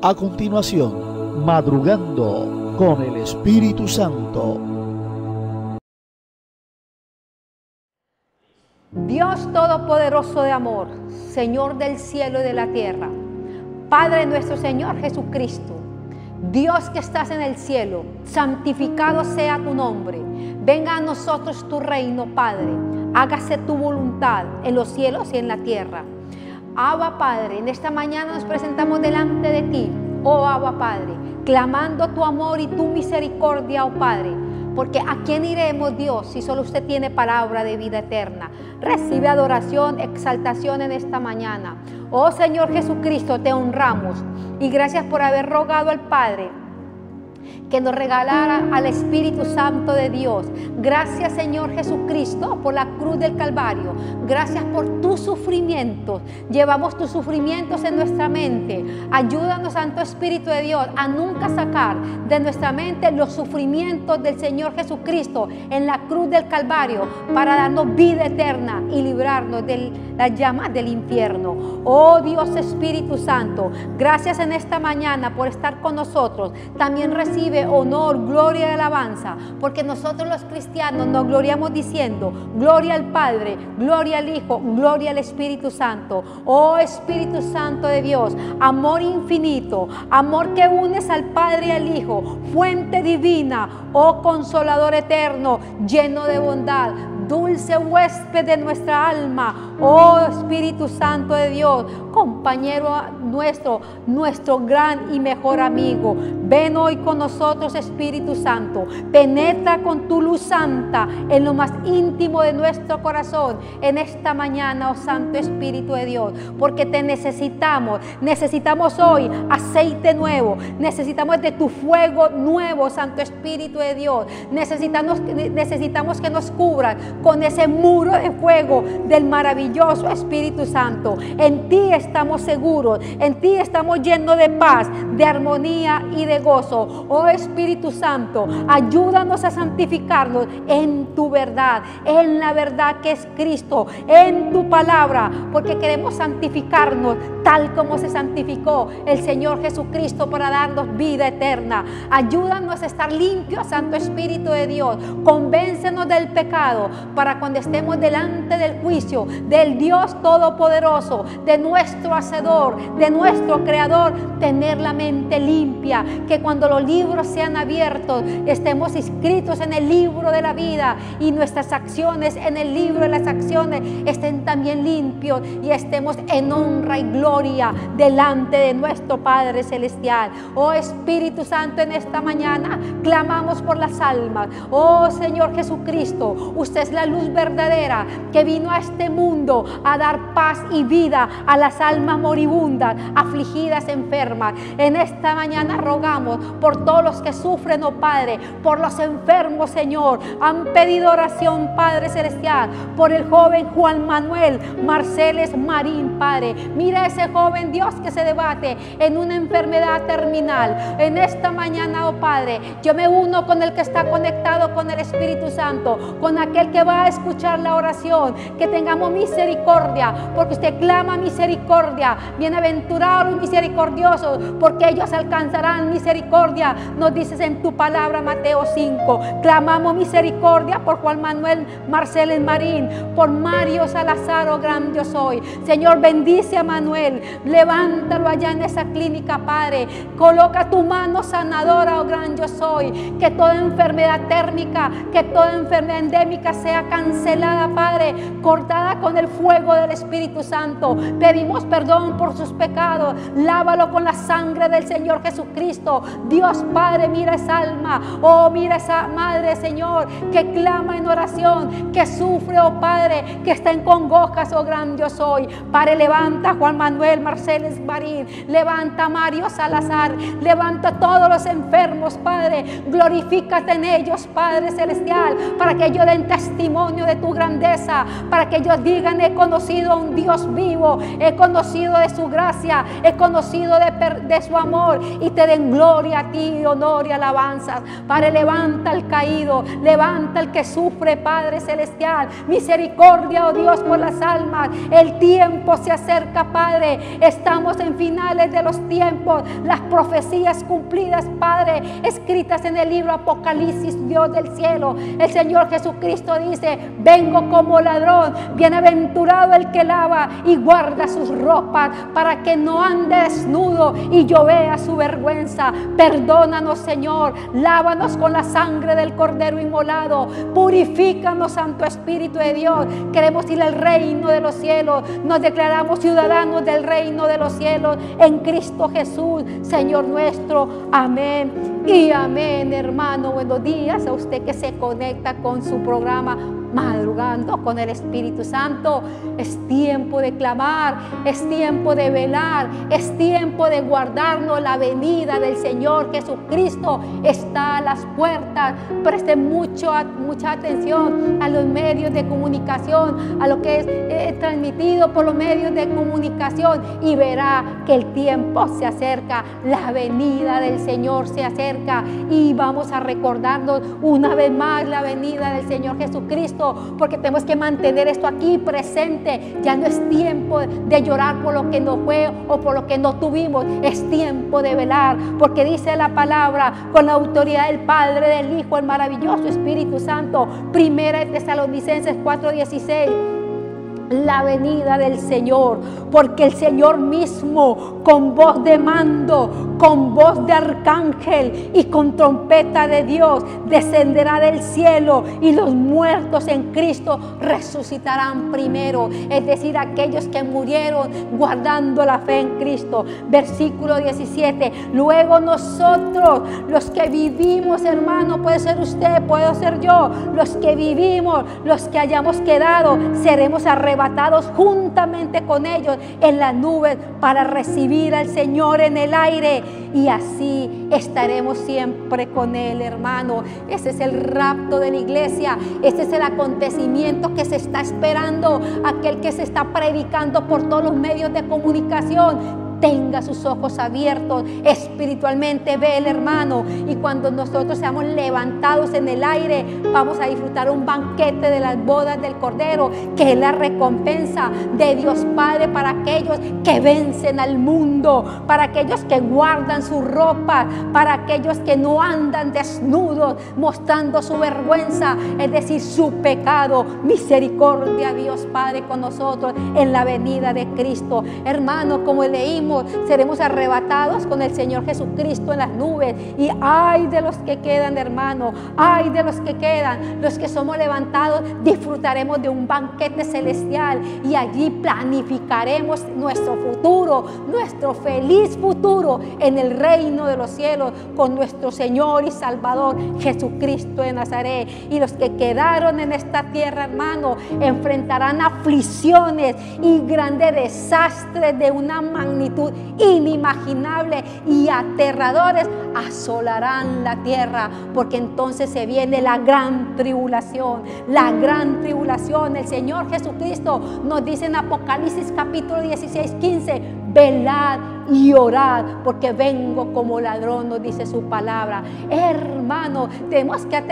A continuación, Madrugando con el Espíritu Santo. Dios Todopoderoso de amor, Señor del cielo y de la tierra, Padre nuestro Señor Jesucristo, Dios que estás en el cielo, santificado sea tu nombre. Venga a nosotros tu reino, Padre. Hágase tu voluntad en los cielos y en la tierra. Abba, Padre, en esta mañana nos presentamos delante de ti, oh Abba, Padre, clamando tu amor y tu misericordia, oh Padre. Porque ¿a quién iremos, Dios, si solo usted tiene palabra de vida eterna? Recibe adoración, exaltación en esta mañana. Oh Señor Jesucristo, te honramos y gracias por haber rogado al Padre que nos regalara al Espíritu Santo de Dios. Gracias, Señor Jesucristo, por la cruz del Calvario. Gracias por tus sufrimientos. Llevamos tus sufrimientos en nuestra mente. Ayúdanos, Santo Espíritu de Dios, a nunca sacar de nuestra mente los sufrimientos del Señor Jesucristo en la cruz del Calvario para darnos vida eterna y librarnos de las llamas del infierno. Oh Dios Espíritu Santo, gracias en esta mañana por estar con nosotros. También recibe honor, gloria y alabanza, porque nosotros los cristianos nos gloriamos diciendo: gloria al Padre, gloria al Hijo, gloria al Espíritu Santo. Oh Espíritu Santo de Dios, amor infinito, amor que unes al Padre y al Hijo, fuente divina, oh Consolador eterno, lleno de bondad, dulce huésped de nuestra alma, oh Espíritu Santo de Dios, compañero nuestro gran y mejor amigo. Ven hoy con nosotros, Espíritu Santo, penetra con tu luz santa en lo más íntimo de nuestro corazón en esta mañana, oh Santo Espíritu de Dios, porque te necesitamos hoy aceite nuevo, necesitamos de tu fuego nuevo, Santo Espíritu de Dios, necesitamos que nos cubras con ese muro de fuego del maravilloso Espíritu Santo. En ti estamos seguros, en ti estamos llenos de paz, de armonía y de gozo. Oh Espíritu Santo, ayúdanos a santificarnos en tu verdad, en la verdad que es Cristo, en tu palabra, porque queremos santificarnos tal como se santificó el Señor Jesucristo para darnos vida eterna. Ayúdanos a estar limpios, Santo Espíritu de Dios. Convéncenos del pecado para cuando estemos delante del juicio del Dios Todopoderoso, de nuestro Hacedor, de nuestro Creador, tener la mente limpia, que cuando los libros sean abiertos estemos inscritos en el libro de la vida y nuestras acciones en el libro de las acciones estén también limpios y estemos en honra y gloria delante de nuestro Padre Celestial. Oh Espíritu Santo, en esta mañana clamamos por las almas. Oh Señor Jesucristo, usted es la luz verdadera que vino a este mundo a dar paz y vida a las almas moribundas, afligidas, enfermas. En esta mañana rogamos por todos los que sufren, oh Padre, por los enfermos, Señor. Han pedido oración, Padre Celestial, por el joven Juan Manuel Marceles Marín, Padre. Mira a ese joven, Dios, que se debate en una enfermedad terminal. En esta mañana, oh Padre, yo me uno con el que está conectado con el Espíritu Santo, con aquel que va a escuchar la oración, que tengamos misericordia, porque usted clama misericordia. Bienaventurados los misericordiosos, porque ellos alcanzarán misericordia, nos dices en tu palabra, Mateo 5. Clamamos misericordia por Juan Manuel Marceles Marín, por Mario Salazar, oh gran Dios hoy. Señor, bendice a Manuel, levántalo allá en esa clínica, Padre. Coloca tu mano sanadora, oh gran Dios hoy. Que toda enfermedad térmica, que toda enfermedad endémica sea cancelada, Padre, cortada con el fuego del Espíritu Santo. Pedimos perdón por sus pecados, lávalo con la sangre del Señor Jesucristo. Dios Padre, mira esa alma, oh mira esa madre, Señor, que clama en oración, que sufre, oh Padre, que está en congojas, oh gran Dios hoy. Padre, levanta a Juan Manuel Marceles Marín, levanta a Mario Salazar, levanta a todos los enfermos, Padre. Glorifícate en ellos, Padre Celestial, para que ellos den testimonio de tu grandeza, para que ellos digan: he conocido a un Dios vivo, he conocido de su gracia gracia, he conocido de su amor, y te den gloria a ti, honor y alabanzas. Padre, levanta al caído, levanta al que sufre, Padre celestial. Misericordia, oh Dios, por las almas. El tiempo se acerca, Padre. Estamos en finales de los tiempos. Las profecías cumplidas, Padre, escritas en el libro Apocalipsis, Dios del cielo. El Señor Jesucristo dice: vengo como ladrón. Bienaventurado el que lava y guarda sus ropas, para que no ande desnudo y yo vea su vergüenza. Perdónanos, Señor. Lávanos con la sangre del Cordero inmolado. Purifícanos, Santo Espíritu de Dios. Queremos ir al reino de los cielos. Nos declaramos ciudadanos del reino de los cielos en Cristo Jesús, Señor nuestro. Amén y amén, hermano. Buenos días a usted que se conecta con su programa Madrugando con el Espíritu Santo. Es tiempo de clamar, es tiempo de velar, es tiempo de guardarnos. La venida del Señor Jesucristo está a las puertas. Preste mucha atención a los medios de comunicación, a lo que es transmitido por los medios de comunicación, y verá que el tiempo se acerca, la venida del Señor se acerca, y vamos a recordarnos una vez más la venida del Señor Jesucristo, porque tenemos que mantener esto aquí presente. Ya no es tiempo de llorar por lo que no fue o por lo que no tuvimos, es tiempo de velar, porque dice la palabra, con la autoridad del Padre, del Hijo, el maravilloso Espíritu Santo. Primera de Tesalonicenses 4:16. La venida del Señor, porque el Señor mismo, con voz de mando, con voz de arcángel y con trompeta de Dios, descenderá del cielo, y los muertos en Cristo resucitarán primero, es decir, aquellos que murieron guardando la fe en Cristo. Versículo 17. Luego nosotros, los que vivimos, hermano, puede ser usted, puedo ser yo, los que vivimos, los que hayamos quedado, seremos arrebatados juntamente con ellos en las nubes para recibir al Señor en el aire, y así estaremos siempre con Él, hermano. Ese es el rapto de la iglesia. Ese es el acontecimiento que se está esperando, aquel que se está predicando por todos los medios de comunicación. Tenga sus ojos abiertos espiritualmente, ve el hermano, y cuando nosotros seamos levantados en el aire, vamos a disfrutar un banquete de las bodas del Cordero, que es la recompensa de Dios Padre para aquellos que vencen al mundo, para aquellos que guardan su ropa, para aquellos que no andan desnudos mostrando su vergüenza, es decir, su pecado. Misericordia, Dios Padre, con nosotros en la venida de Cristo. Hermano, como leímos, seremos arrebatados con el Señor Jesucristo en las nubes, y ay de los que quedan, hermano, ay de los que quedan. Los que somos levantados disfrutaremos de un banquete celestial, y allí planificaremos nuestro futuro, nuestro feliz futuro en el reino de los cielos con nuestro Señor y Salvador Jesucristo de Nazaret. Y los que quedaron en esta tierra, hermano, enfrentarán aflicciones y grandes desastres de una magnitud inimaginable, y aterradores asolarán la tierra, porque entonces se viene la gran tribulación. La gran tribulación. El Señor Jesucristo nos dice en Apocalipsis capítulo 16:15: velad y orad, porque vengo como ladrón, nos dice su palabra. Hermano, tenemos que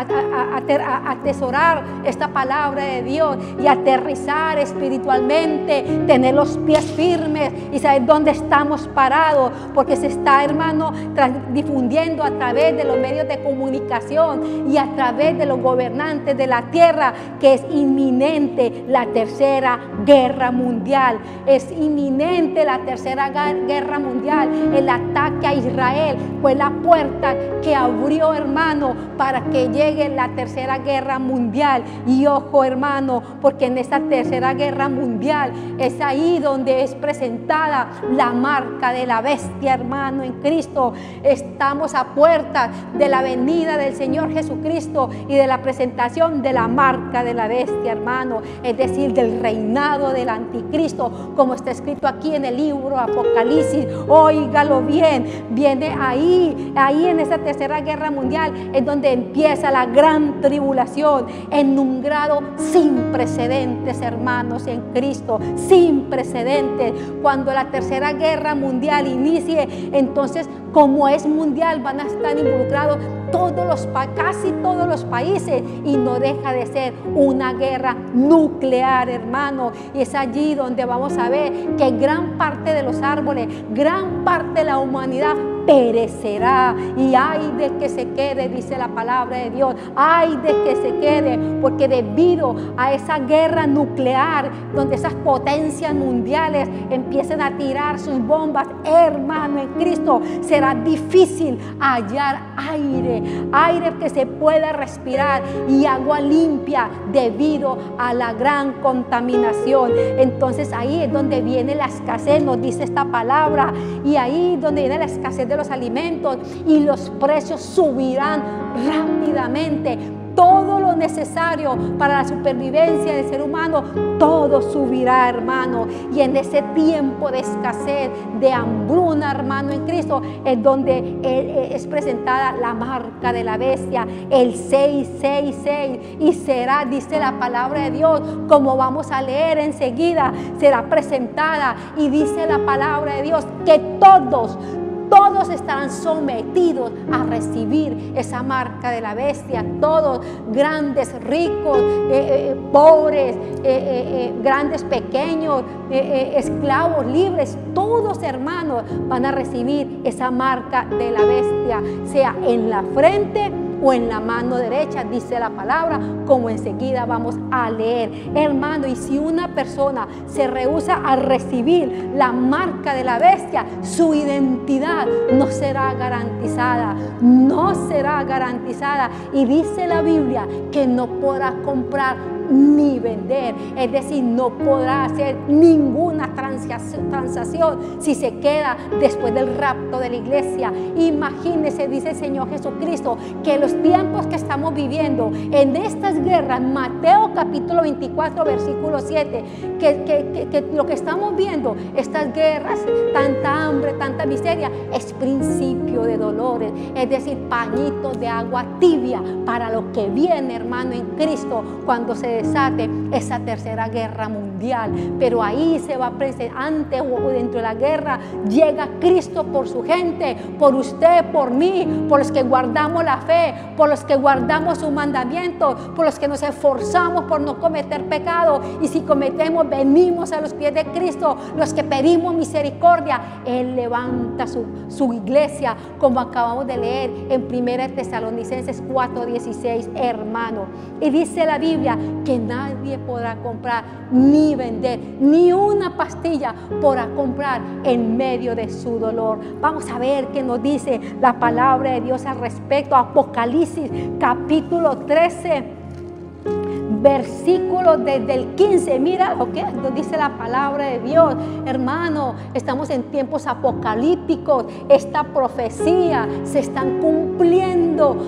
atesorar esta palabra de Dios y aterrizar espiritualmente, tener los pies firmes y saber dónde estamos parados, porque se está, hermano, difundiendo a través de los medios de comunicación y a través de los gobernantes de la tierra que es inminente la tercera guerra mundial. Es inminente la tercera guerra mundial. El ataque a Israel fue la puerta que abrió, hermano, para que llegue la tercera guerra mundial. Y ojo, hermano, porque en esta tercera guerra mundial es ahí donde es presentada la marca de la bestia, hermano, en Cristo. Estamos a puertas de la venida del Señor Jesucristo y de la presentación de la marca de la bestia, hermano, es decir, del reinado del anticristo, como está escrito aquí en el libro Apocalipsis países. Óigalo bien, viene ahí en esa tercera guerra mundial es donde empieza la gran tribulación en un grado sin precedentes, hermanos, en Cristo, sin precedentes. Cuando la tercera guerra mundial inicie, entonces, como es mundial, van a estar involucrados casi todos los países, y no deja de ser una guerra nuclear, hermano. Y es allí donde vamos a ver que gran parte de los árboles, gran parte de la humanidad perecerá. Y ay de que se quede, dice la palabra de Dios, ay de que se quede, porque debido a esa guerra nuclear, donde esas potencias mundiales empiecen a tirar sus bombas, hermano, en Cristo será difícil hallar aire que se pueda respirar y agua limpia debido a la gran contaminación. Entonces ahí es donde viene la escasez, nos dice esta palabra, y ahí donde viene la escasez de los alimentos, y los precios subirán rápidamente. Todo lo necesario para la supervivencia del ser humano, todo subirá, hermano. Y en ese tiempo de escasez, de hambruna, hermano, en Cristo, es donde es presentada la marca de la bestia, el 666. Y será, dice la palabra de Dios, como vamos a leer enseguida, será presentada. Y dice la palabra de Dios que todos estarán sometidos a recibir esa marca de la bestia. Todos, grandes, ricos, pobres, grandes, pequeños, esclavos, libres, todos, hermanos, van a recibir esa marca de la bestia, sea en la frente o en la mano derecha, dice la palabra, como enseguida vamos a leer, hermano. Y si una persona se rehúsa a recibir la marca de la bestia, su identidad no será garantizada, no será garantizada. Y dice la Biblia que no podrá comprar ni vender, es decir, no podrá hacer ninguna transacción si se queda después del rapto de la iglesia. Imagínese, dice el Señor Jesucristo, que los tiempos que estamos viviendo en estas guerras, Mateo capítulo 24 versículo 7, que lo que estamos viendo, estas guerras, tanta hambre, tanta miseria, es principio de dolores, es decir, pañitos de agua tibia para lo que viene, hermano, en Cristo, cuando se desate esa tercera guerra mundial. Pero ahí se va a presentar, antes o dentro de la guerra, llega Cristo por su gente, por usted, por mí, por los que guardamos la fe, por los que guardamos su mandamiento, por los que nos esforzamos por no cometer pecado, y si cometemos, venimos a los pies de Cristo, los que pedimos misericordia. Él levanta su iglesia, como acabamos de leer en 1 Tesalonicenses 4:16, hermano. Y dice la Biblia que nadie podrá comprar ni vender, ni una pastilla podrá comprar en medio de su dolor. Vamos a ver qué nos dice la palabra de Dios al respecto. Apocalipsis capítulo 13 versículos desde el 15. Mira lo que nos dice la palabra de Dios, hermano. Estamos en tiempos apocalípticos. Esta profecía se están cumpliendo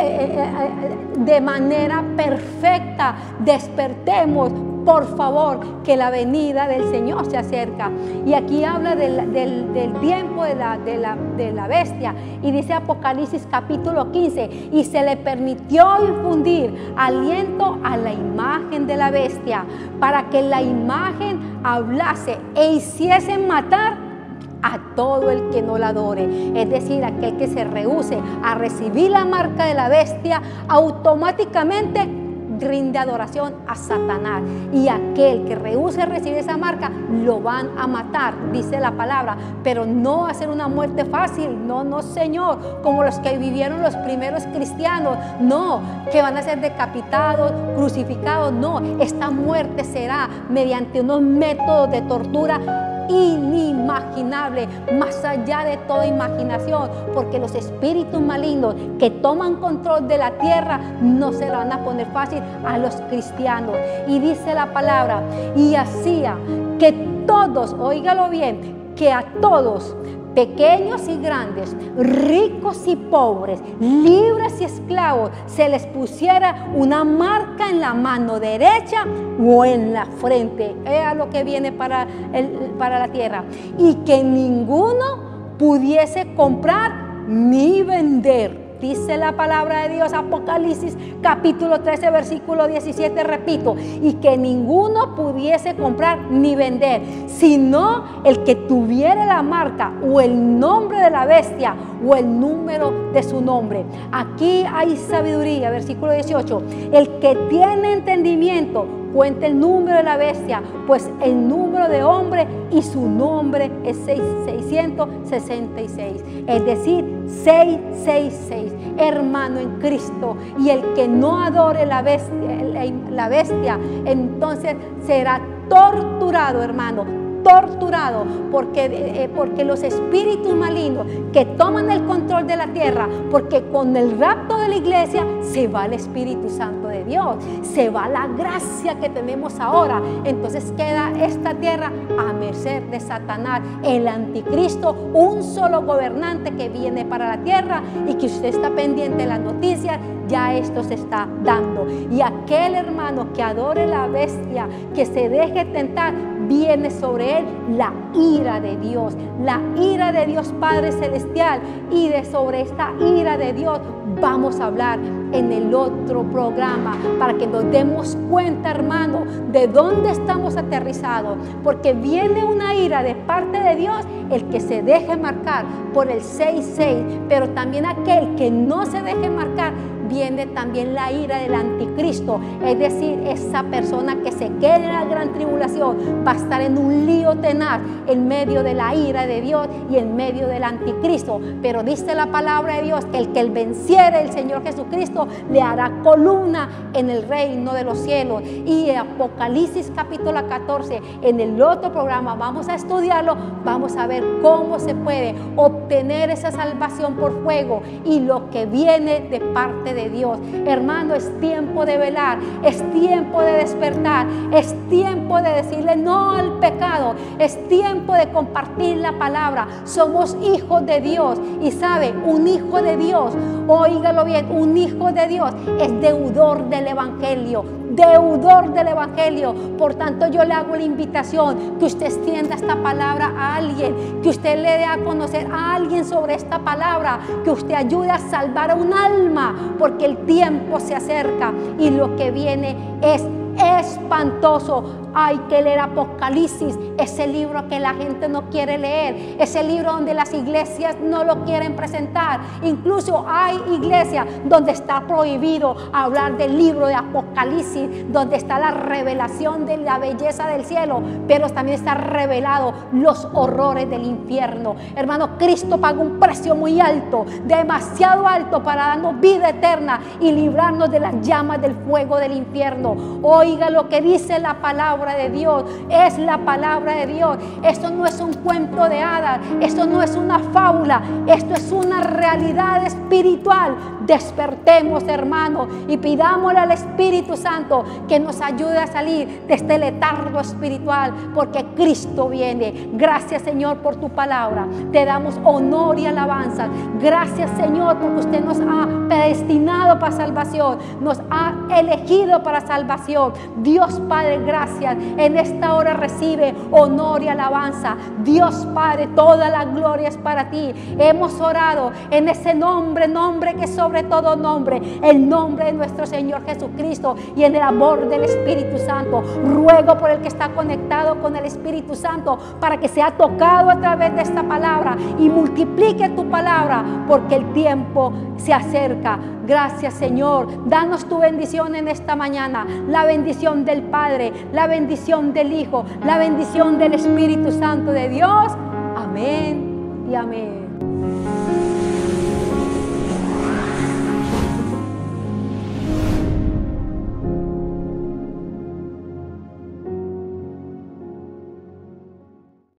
de manera perfecta. Despertemos, por favor, que la venida del Señor se acerca. Y aquí habla del tiempo de la bestia, y dice Apocalipsis capítulo 15: y se le permitió infundir aliento a la imagen de la bestia, para que la imagen hablase e hiciese matar a todo el que no la adore. Es decir, aquel que se rehúse a recibir la marca de la bestia, automáticamente rinde adoración a Satanás. Y aquel que rehúse recibir esa marca, lo van a matar, dice la palabra. Pero no va a ser una muerte fácil, no, Señor, como los que vivieron los primeros cristianos, no, que van a ser decapitados, crucificados, no. Esta muerte será mediante unos métodos de tortura inimaginable, más allá de toda imaginación, porque los espíritus malignos que toman control de la tierra no se la van a poner fácil a los cristianos. Y dice la palabra: y hacía que todos, óigalo bien, que a todos pequeños y grandes, ricos y pobres, libres y esclavos, se les pusiera una marca en la mano derecha o en la frente. Es lo que viene para la tierra. Y que ninguno pudiese comprar ni vender. Dice la palabra de Dios, Apocalipsis capítulo 13, versículo 17, repito, y que ninguno pudiese comprar ni vender, sino el que tuviera la marca o el nombre de la bestia o el número de su nombre. Aquí hay sabiduría, versículo 18, el que tiene entendimiento, cuente el número de la bestia, pues el número de hombre y su nombre es 666, es decir, 666, hermano en Cristo. Y el que no adore la bestia, entonces será torturado, hermano, torturado, porque los espíritus malignos que toman el control de la tierra, porque con el rapto de la iglesia se va el Espíritu Santo de Dios, se va la gracia que tenemos ahora. Entonces queda esta tierra a merced de Satanás, el anticristo, un solo gobernante que viene para la tierra, y que usted está pendiente de las noticias. Ya esto se está dando, y aquel hermano que adore la bestia, que se deje tentar, viene sobre él la ira de Dios Padre Celestial. Y sobre esta ira de Dios vamos a hablar en el otro programa, para que nos demos cuenta, hermano, de dónde estamos aterrizados, porque viene una ira de parte de Dios, el que se deje marcar por el 666, pero también aquel que no se deje marcar, viene también la ira del anticristo, es decir, esa persona que se quede en la gran tribulación va a estar en un lío tenaz en medio de la ira de Dios y en medio del anticristo. Pero dice la palabra de Dios que el que venciere, el Señor Jesucristo, le hará columna en el reino de los cielos. Y Apocalipsis capítulo 14, en el otro programa vamos a estudiarlo, vamos a ver cómo se puede obtener esa salvación por fuego y lo que viene de parte de Dios. Hermano, es tiempo de velar, es tiempo de despertar, es tiempo de decirle no al pecado, es tiempo de compartir la palabra. Somos hijos de Dios, y sabe, un hijo de Dios, óigalo bien, un hijo de Dios es deudor del evangelio. Deudor del evangelio. Por tanto, yo le hago la invitación que usted extienda esta palabra a alguien, que usted le dé a conocer a alguien sobre esta palabra, que usted ayude a salvar a un alma, porque el tiempo se acerca y lo que viene es espantoso. Hay que leer Apocalipsis, ese libro que la gente no quiere leer, ese libro donde las iglesias no lo quieren presentar. Incluso hay iglesias donde está prohibido hablar del libro de Apocalipsis, donde está la revelación de la belleza del cielo, pero también está revelado los horrores del infierno. Hermano, Cristo pagó un precio muy alto, demasiado alto, para darnos vida eterna y librarnos de las llamas del fuego del infierno. Oiga lo que dice la palabra de Dios, es la palabra de Dios. Esto no es un cuento de hadas, esto no es una fábula, esto es una realidad espiritual. Despertemos, hermano, y pidámosle al Espíritu Santo que nos ayude a salir de este letargo espiritual, porque Cristo viene. Gracias, Señor, por tu palabra. Te damos honor y alabanza. Gracias, Señor, porque usted nos ha predestinado para salvación, nos ha elegido para salvación. Dios Padre, gracias. En esta hora recibe honor y alabanza. Dios Padre, toda la gloria es para ti. Hemos orado en ese nombre que sobre todo nombre, el nombre de nuestro Señor Jesucristo, y en el amor del Espíritu Santo. Ruego por el que está conectado con el Espíritu Santo, para que sea tocado a través de esta palabra y multiplique tu palabra, porque el tiempo se acerca. Gracias, Señor. Danos tu bendición en esta mañana, la bendición del Padre, la bendición del Hijo, la bendición del Espíritu Santo de Dios. Amén y amén.